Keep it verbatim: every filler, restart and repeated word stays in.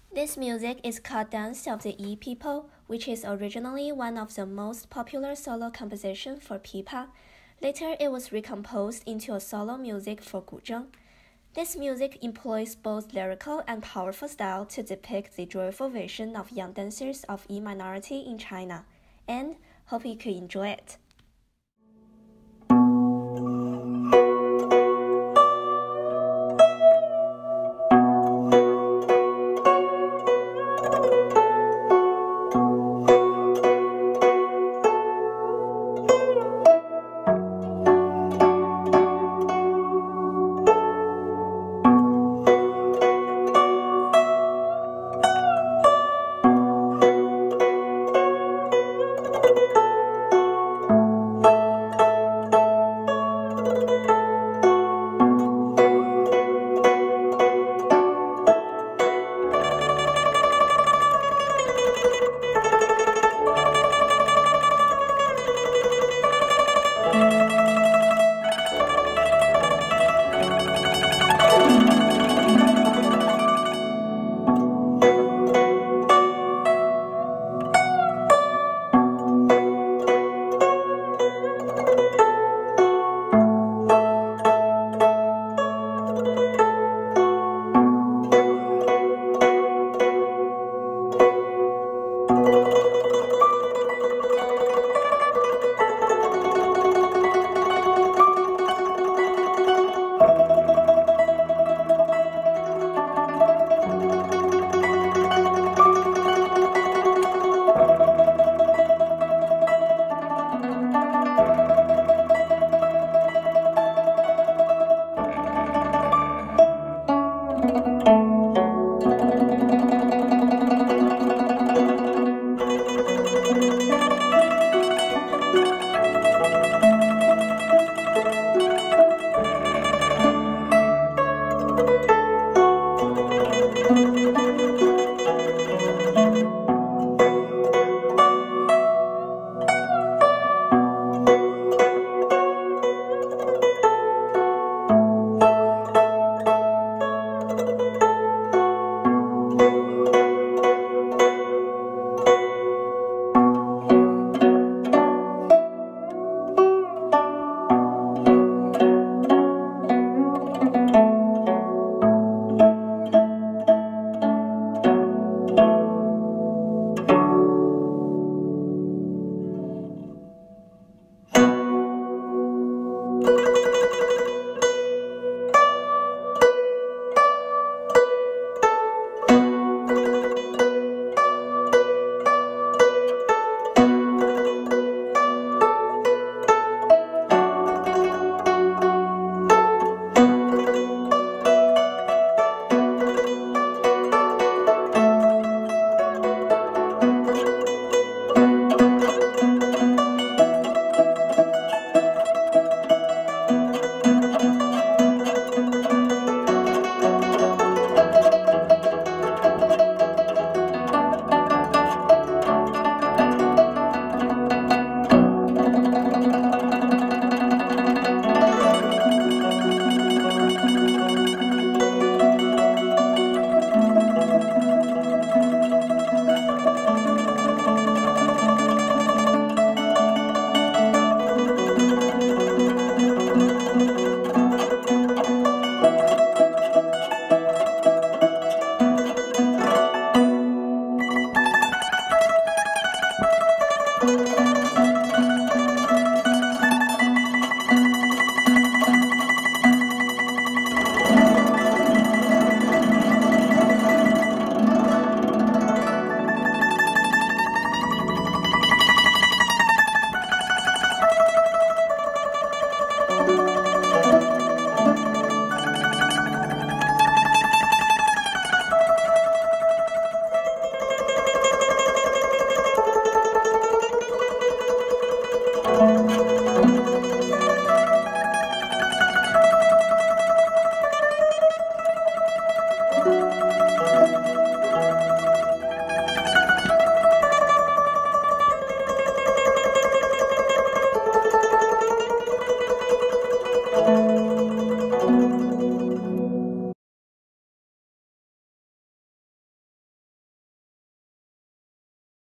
This music is called Dance of the Yi People, which is originally one of the most popular solo compositions for pipa. Later, it was recomposed into a solo music for Guzheng. This music employs both lyrical and powerful style to depict the joyful vision of young dancers of Yi minority in China, and hope you could enjoy it.